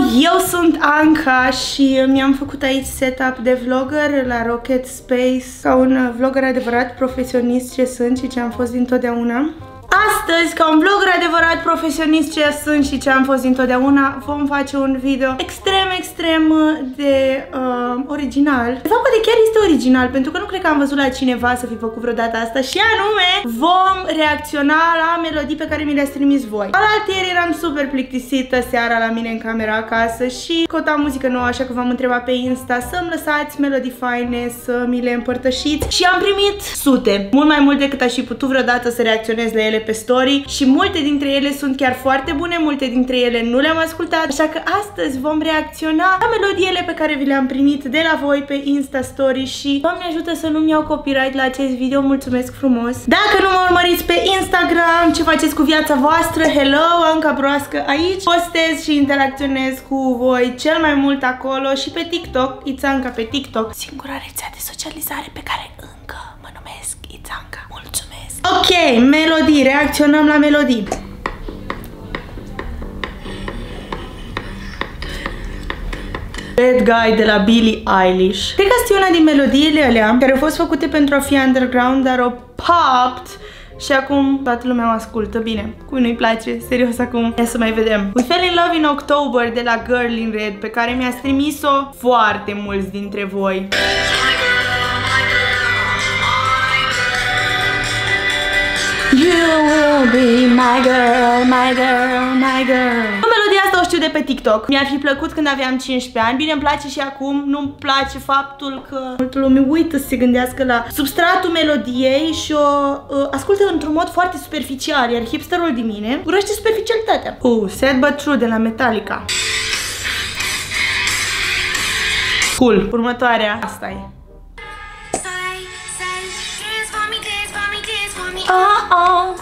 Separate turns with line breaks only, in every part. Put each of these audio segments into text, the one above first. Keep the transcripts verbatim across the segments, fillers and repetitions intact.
eu sunt Anca și mi-am făcut aici setup de vlogger la Rocket Space, ca un vlogger adevărat, profesionist ce sunt și ce am fost dintotdeauna. Astăzi, ca un vlogger adevărat, profesionist ce sunt și ce am fost dintotdeauna, vom face un video extrem, extrem de uh, original. De fapt, poate chiar este original, pentru că nu cred că am văzut la cineva să fi făcut vreodată asta, și anume, vom reacționa la melodii pe care mi le-ați trimis voi. Alaltieri eram super plictisită seara la mine în camera acasă și căutam muzică nouă, așa că v-am întrebat pe Insta să-mi lăsați melodii faine, să mi le împărtășiți și am primit sute, mult mai mult decât aș fi putut vreodată să reacționez la ele pe story și multe dintre ele sunt chiar foarte bune, multe dintre ele nu le-am ascultat, așa că astăzi vom reacționa la melodiile pe care vi le-am primit de la voi pe Insta Story și Doamne ajută să nu-mi iau copyright la acest video, mulțumesc frumos! Dacă nu mă urmăriți pe Instagram, ce faceți cu viața voastră? Hello, Anca Broască aici, postez și interacționez cu voi cel mai mult acolo și pe TikTok, It's Anca pe TikTok, singura rețea de socializare pe care încă mă numesc It's Anca. Mulțumesc! Ok, melodii, reacționăm la melodii. Bad Guy de la Billie Eilish. Cred că asta e una din melodiile alea care au fost făcute pentru a fi underground, dar au popped și acum toată lumea o ascultă. Bine, cui nu-i place, serios acum. Ia să mai vedem. We Fell in Love in October de la Girl in Red, pe care mi-ați trimis-o foarte mulți dintre voi. You will be my girl, my girl, my girl. Melodia asta o știu de pe TikTok. Mi-ar fi plăcut când aveam cincisprezece ani. Bine, îmi place și acum. Nu-mi place faptul că multă lume uită să se gândească la substratul melodiei și o uh, ascultă într-un mod foarte superficial. Iar hipsterul din mine urăște superficialitatea. Uh, Sad But True de la Metallica. Cool. Următoarea. Asta e. Oh, oh.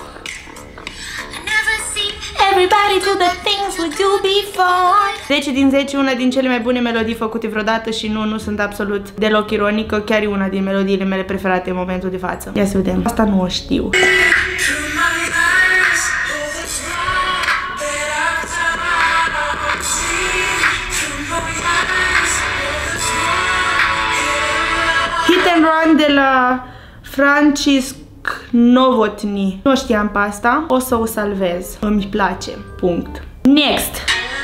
Everybody do the things we do before. zece din zece, una din cele mai bune melodii făcute vreodată și nu, nu sunt absolut deloc ironică, chiar e una din melodiile mele preferate în momentul de față. Ia să vedem. Asta nu o știu. Hit and Run de la Francis Novotny. Nu știam pe asta. O să o salvez. Îmi place. Punct. Next.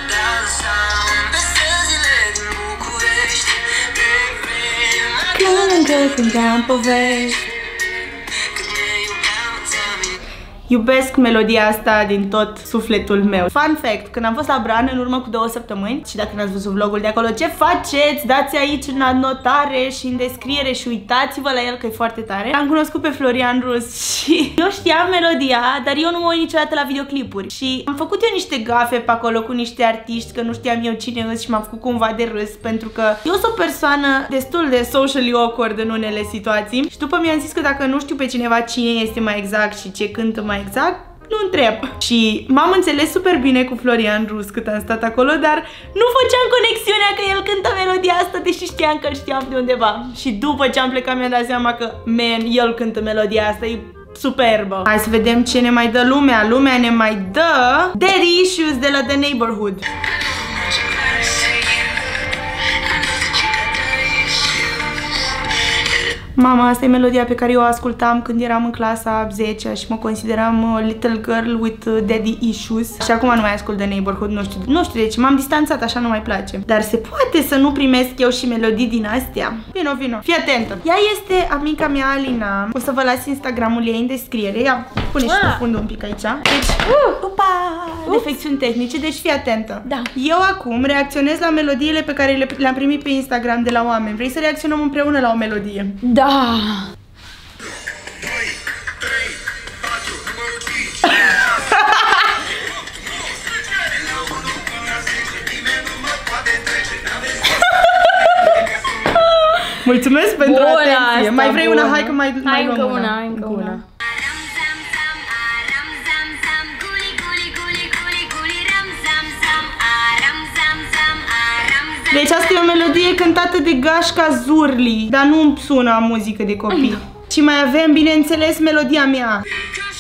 Iubesc melodia asta din tot sufletul meu. Fun fact, când am fost la Bran în urmă cu două săptămâni, și dacă n-ați văzut vlogul de acolo, ce faceți? Dați aici în anotare și în descriere și uitați-vă la el că e foarte tare. Am cunoscut pe Florian Rus și eu știam melodia, dar eu nu mă uit niciodată la videoclipuri. Și am făcut eu niște gafe pe acolo cu niște artiști, că nu știam eu cine îs și m-am făcut cumva de râs, pentru că eu sunt o persoană destul de socially awkward în unele situații. Și după mi-am zis că dacă nu știu pe cineva cine este mai exact și ce cântă mai exact, nu întreb. Și m-am înțeles super bine cu Florian Rus cât am stat acolo, dar nu făceam conexiunea că el cântă melodia asta, deși știam că îl știam de undeva. Și după ce am plecat mi-am dat seama că, man, el cântă melodia asta, e superbă. Hai să vedem ce ne mai dă lumea. Lumea ne mai dă Daddy Issues de la The Neighborhood. Mama, asta e melodia pe care eu o ascultam când eram în clasa zecea și mă consideram little girl with daddy issues. Și acum nu mai ascult The Neighborhood, nu știu, nu știu de ce, m-am distanțat, așa nu mai place. Dar se poate să nu primesc eu și melodii din astea? Vino, vino, fii atentă. Ea este amica mea, Alina. O să vă las Instagramul ei în descriere. Ia, pune și pe fundul un pic aici. Deci, uh, upa, defecțiuni tehnice, deci fii atentă. Da. Eu acum reacționez la melodiile pe care le-am primit pe Instagram de la oameni. Vrei să reacționăm împreună la o melodie?
Da.
Mulțumesc pentru
bună
atenție.
Asta,
mai vrei
bună.
una? Hai că mai, mai
hai
luăm
încă
una.
una. Hai încă una. una.
Deci asta e o melodie cântată de Gașca Zurli, dar nu sună a muzică de copii. Și mai avem, bineînțeles, melodia mea.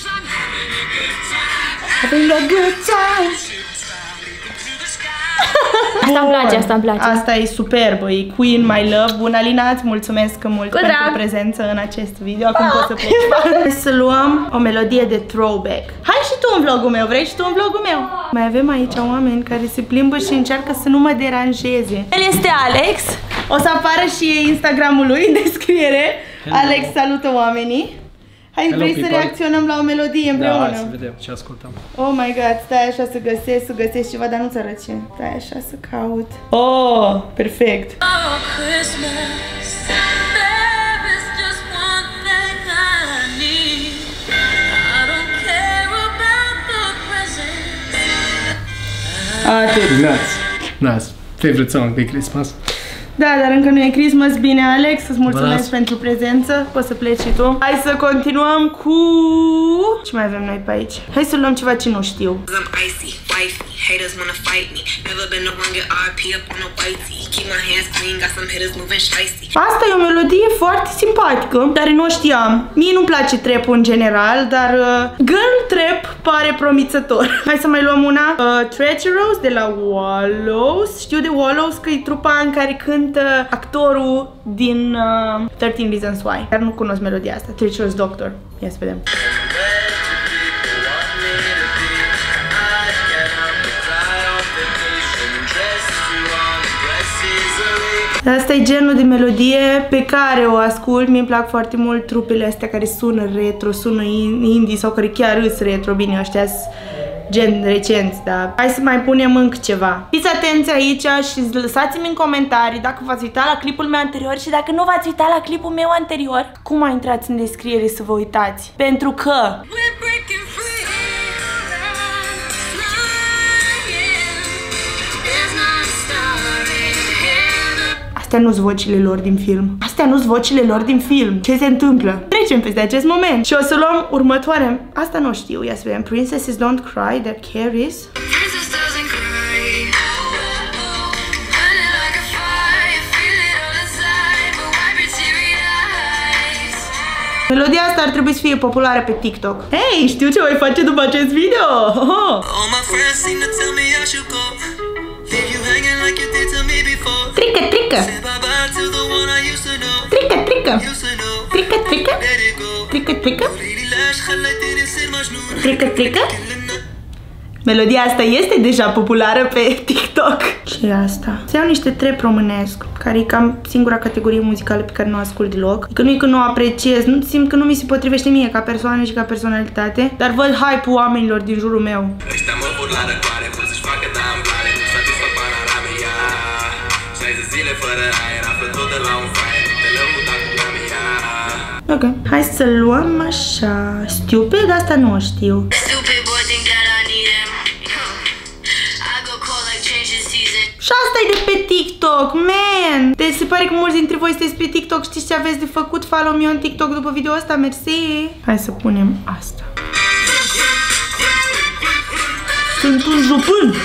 Having a good time.
Asta îmi place, asta îmi place.
Asta e superbă, e Queen My Love. Bună, Alina, îți mulțumesc mult
Cu
pentru
drag.
prezență în acest video. Acum pot să plec. Hai să luăm o melodie de throwback. Hai și tu în vlogul meu, vrei și tu în vlogul meu? Mai avem aici oameni care se plimbă și încearcă să nu mă deranjeze. El este Alex. O să apară și Instagramul lui în descriere. Hello. Alex salută oamenii. Hai, Hello, vrei people. Să reacționăm la o melodie împreună?
Da, hai să vedem ce ascultăm.
Oh my god, stai așa să găsesc, să găsesc ceva, dar nu-ți arăt ce. Stai așa să caut. Oh, perfect. Oh, Christmas, there is just one thing I need. I don't care about the presents. Atât.
Nice, nice. Favorite song de Christmas.
Da, dar încă nu e Christmas. Bine, Alex, îți mulțumesc
Bălați.
pentru prezență. Poți să pleci și tu. Hai să continuăm cu... Ce mai avem noi pe aici? Hai să luăm ceva ce nu știu. Asta e o melodie foarte simpatică, dar nu știam. Mie nu-mi place trap-ul în general, dar uh, girl trap pare promițător. Hai să mai luăm una. uh, Treacherous de la Wallows. Știu de Wallows că e trupa în care cântă actorul din uh, thirteen Reasons Why. Dar nu cunosc melodia asta. Treacherous Doctor. Ia să vedem. Asta e genul de melodie pe care o ascult. Mi-mi plac foarte mult trupele astea care sună retro, sună indie sau care chiar îs retro. Bine, ăștia gen recenți, dar hai să mai punem încă ceva. Fiți atenți aici și lăsați-mi în comentarii dacă v-ați uitat la clipul meu anterior și dacă nu v-ați uitat la clipul meu anterior, cum mai intrați în descriere să vă uitați. Pentru că... Astea nu-s vocile lor din film. Astea nu-s vocile lor din film. Ce se întâmplă? Trecem peste acest moment. Și o să luăm următoarea. Asta nu știu. Ia să vedem. Princesses don't cry, they're carries. Melodia asta ar trebui să fie populară pe TikTok. Hei, știu ce voi face după acest video! Trică, trică! Trică, trică! Trică, trică! Trică, trică! Trică, trică! Melodia asta este deja populară pe TikTok. Și asta. Să iau niște trap românesc, care e cam singura categorie muzicală pe care nu o ascult deloc. Că nu e că nu o apreciez, nu simt că nu mi se potrivește mie ca persoană și ca personalitate, dar văd hype-ul oamenilor din jurul meu. Ok, hai să luăm așa. Stupid? Asta nu o știu. Și asta e de pe TikTok, man! Deci se pare că mulți dintre voi sunteți pe TikTok. Știți ce aveți de făcut? Follow me on TikTok după video ăsta, mersi! Hai să punem asta. Sunt un jupân!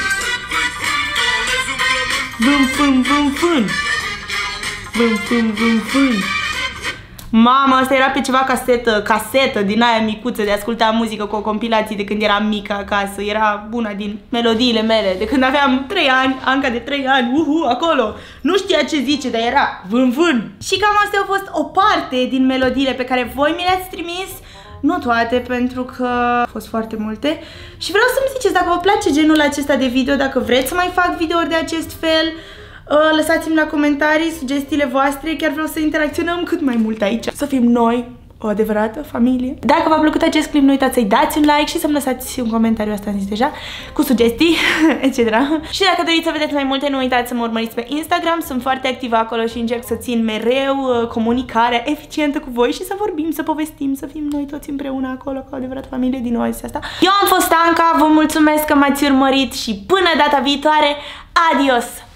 Vâm, fân, vâm, fân! Vâm, fân, vâm, fân! Mamă, asta era pe ceva casetă, casetă din aia micuță de asculta muzică cu o compilație de când eram mică acasă. Era una din melodiile mele, de când aveam trei ani, Anca de trei ani, uhu, acolo. Nu știa ce zice, dar era vân, vân. Și cam astea au fost o parte din melodiile pe care voi mi le-ați trimis. Nu toate, pentru că au fost foarte multe. Și vreau să-mi ziceți dacă vă place genul acesta de video, dacă vreți să mai fac videouri de acest fel. Lăsați-mi la comentarii sugestiile voastre, chiar vreau să interacționăm cât mai mult aici. Să fim noi o adevărată familie. Dacă v-a plăcut acest clip, nu uitați să-i dați un like și să-mi lăsați un comentariu, asta am zis deja, cu sugestii, et cetera. Și dacă doriți să vedeți mai multe, nu uitați să mă urmăriți pe Instagram, sunt foarte activă acolo și încerc să țin mereu comunicarea eficientă cu voi și să vorbim, să povestim, să fim noi toți împreună acolo, ca o adevărată familie din oasia asta. Eu am fost Anca, vă mulțumesc că m-ați urmărit și până data viitoare, adios!